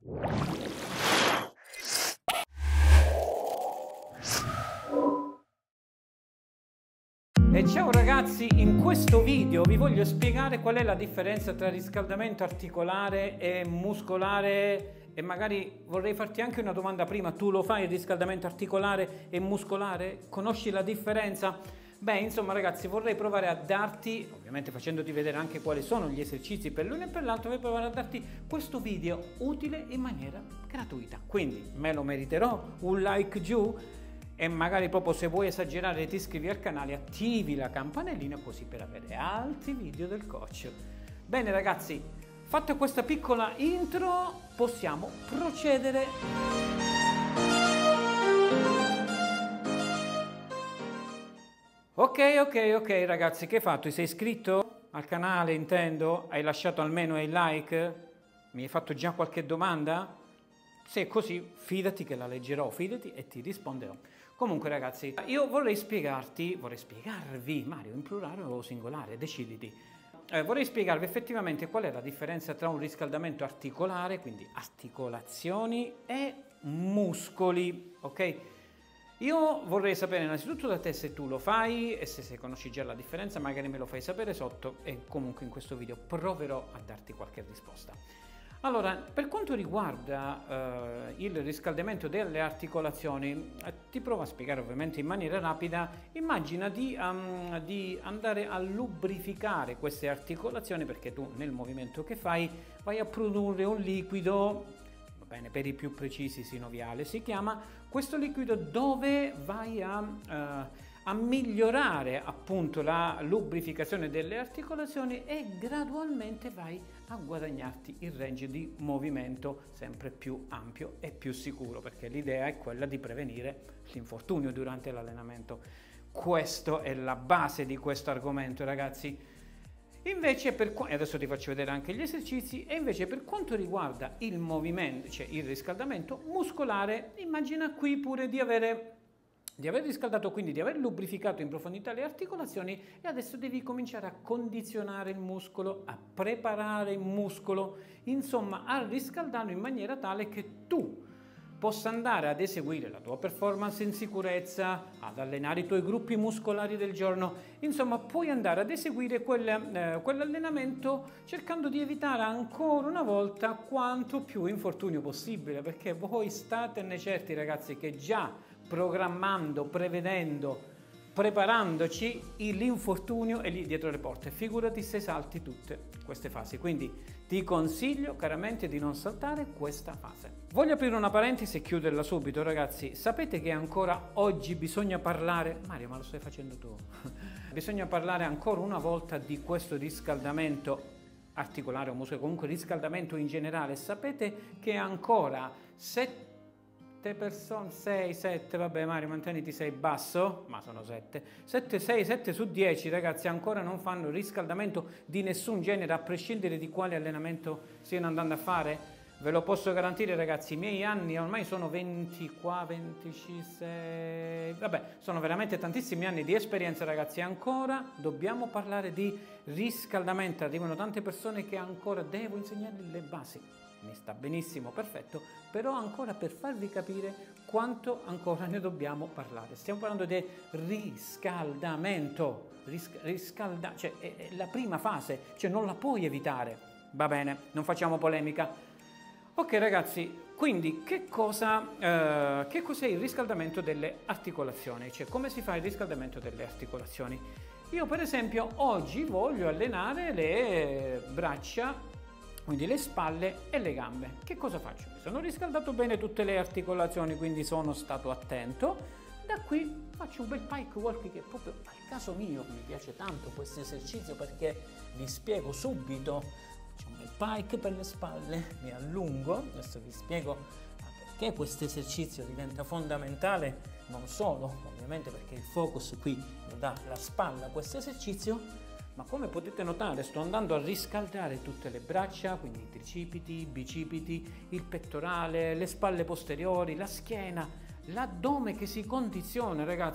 E ciao ragazzi, in questo video vi voglio spiegare qual è la differenza tra riscaldamento articolare e muscolare, e magari vorrei farti anche una domanda prima: tu lo fai il riscaldamento articolare e muscolare? Conosci la differenza? Beh, insomma ragazzi, vorrei provare a darti, ovviamente facendoti vedere anche quali sono gli esercizi per l'uno e per l'altro, vorrei provare a darti questo video utile in maniera gratuita. Quindi me lo meriterò, un like giù. E magari proprio se vuoi esagerare ti iscrivi al canale, attivi la campanellina così per avere altri video del coach. Bene ragazzi, fatta questa piccola intro possiamo procedere. Ok ragazzi, che hai fatto? Ti sei iscritto al canale, intendo? Hai lasciato almeno il like? Mi hai fatto già qualche domanda? Se è così, fidati che la leggerò, fidati e ti risponderò. Comunque ragazzi, io vorrei spiegarvi, Mario, in plurale o singolare, deciditi. Vorrei spiegarvi effettivamente qual è la differenza tra un riscaldamento articolare, quindi articolazioni, e muscoli, ok? Io vorrei sapere innanzitutto da te se tu lo fai e se conosci già la differenza, magari me lo fai sapere sotto e comunque in questo video proverò a darti qualche risposta. Allora, per quanto riguarda il riscaldamento delle articolazioni, ti provo a spiegare ovviamente in maniera rapida. Immagina di andare a lubrificare queste articolazioni, perché tu nel movimento che fai vai a produrre un liquido, va bene, per i più precisi sinoviale si chiama, questo liquido dove vai a migliorare appunto la lubrificazione delle articolazioni e gradualmente vai a guadagnarti il range di movimento sempre più ampio e più sicuro, perché l'idea è quella di prevenire l'infortunio durante l'allenamento. Questa è la base di questo argomento ragazzi. Invece adesso ti faccio vedere anche gli esercizi. E invece per quanto riguarda il movimento, cioè il riscaldamento muscolare, immagina qui pure di aver riscaldato, quindi di aver lubrificato in profondità le articolazioni, e adesso devi cominciare a condizionare il muscolo, a preparare il muscolo, insomma a riscaldarlo in maniera tale che tu possa andare ad eseguire la tua performance in sicurezza, ad allenare i tuoi gruppi muscolari del giorno, insomma puoi andare ad eseguire quell'allenamento cercando di evitare ancora una volta quanto più infortunio possibile, perché voi statene certi ragazzi che già programmando, prevedendo, preparandoci, l'infortunio è lì dietro le porte. Figurati se salti tutte queste fasi, quindi ti consiglio caramente di non saltare questa fase. Voglio aprire una parentesi e chiuderla subito ragazzi. Sapete che ancora oggi bisogna parlare, Mario ma lo stai facendo tu, bisogna parlare ancora una volta di questo riscaldamento articolare o muscolare, comunque riscaldamento in generale. Sapete che ancora 7 persone, 6, 7, vabbè Mario manteniti, sei basso, ma sono 7 su 10 ragazzi ancora non fanno riscaldamento di nessun genere, a prescindere di quale allenamento stiano andando a fare. Ve lo posso garantire ragazzi, i miei anni ormai sono 20 qua, 26, vabbè sono veramente tantissimi anni di esperienza ragazzi, ancora dobbiamo parlare di riscaldamento. Arrivano tante persone che ancora devo insegnargli le basi. Mi sta benissimo, perfetto, però ancora per farvi capire quanto ancora ne dobbiamo parlare. Stiamo parlando di riscaldamento, cioè è la prima fase, cioè non la puoi evitare, va bene, non facciamo polemica. Ok ragazzi, quindi che cos'è il riscaldamento delle articolazioni? Cioè come si fa il riscaldamento delle articolazioni? Io per esempio oggi voglio allenare le braccia, quindi le spalle e le gambe. Che cosa faccio? Mi sono riscaldato bene tutte le articolazioni, quindi sono stato attento. Da qui faccio un bel pike walk, che è proprio al caso mio, mi piace tanto questo esercizio perché vi spiego subito. Faccio un bel pike per le spalle, mi allungo, adesso vi spiego perché questo esercizio diventa fondamentale, non solo ovviamente perché il focus qui lo dà la spalla questo esercizio, ma come potete notare sto andando a riscaldare tutte le braccia, quindi i tricipiti, i bicipiti, il pettorale, le spalle posteriori, la schiena, l'addome che si condiziona ragazzi.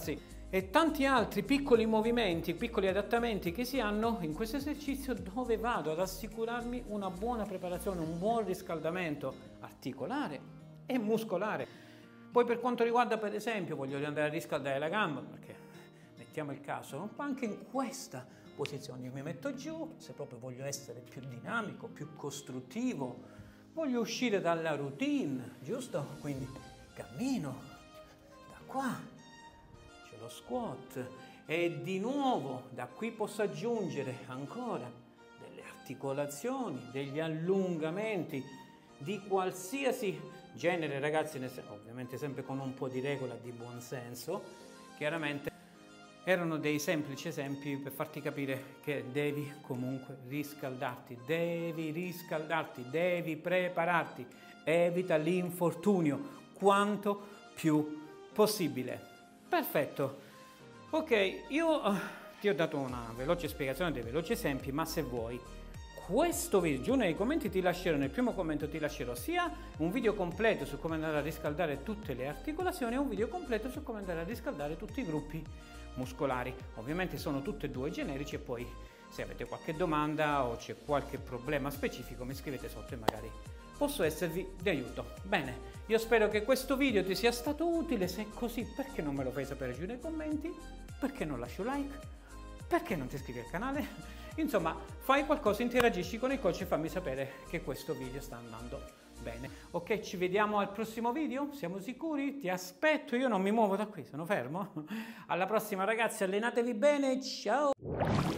e tanti altri piccoli movimenti, piccoli adattamenti che si hanno in questo esercizio, dove vado ad assicurarmi una buona preparazione, un buon riscaldamento articolare e muscolare. Poi per quanto riguarda, per esempio, voglio andare a riscaldare la gamba, perché mettiamo il caso, anche in questa posizione io mi metto giù, se proprio voglio essere più dinamico, più costruttivo, voglio uscire dalla routine, giusto? Quindi cammino da qua, lo squat, e di nuovo da qui posso aggiungere ancora delle articolazioni, degli allungamenti di qualsiasi genere, ragazzi, ovviamente sempre con un po' di regola, di buon senso. Chiaramente erano dei semplici esempi per farti capire che devi comunque riscaldarti, devi prepararti, evita l'infortunio quanto più possibile. Perfetto, ok, io ti ho dato una veloce spiegazione, dei veloci esempi, ma se vuoi questo video, giù nei commenti ti lascerò, nel primo commento ti lascerò sia un video completo su come andare a riscaldare tutte le articolazioni e un video completo su come andare a riscaldare tutti i gruppi muscolari. Ovviamente sono tutti e due generici, e poi se avete qualche domanda o c'è qualche problema specifico mi scrivete sotto e magari posso esservi di aiuto. Bene, io spero che questo video ti sia stato utile. Se è così, perché non me lo fai sapere giù nei commenti? Perché non lasci un like? Perché non ti iscrivi al canale? Insomma, fai qualcosa, interagisci con il coach e fammi sapere che questo video sta andando bene. Ok, ci vediamo al prossimo video? Siamo sicuri? Ti aspetto, io non mi muovo da qui, sono fermo. Alla prossima ragazzi, allenatevi bene, ciao!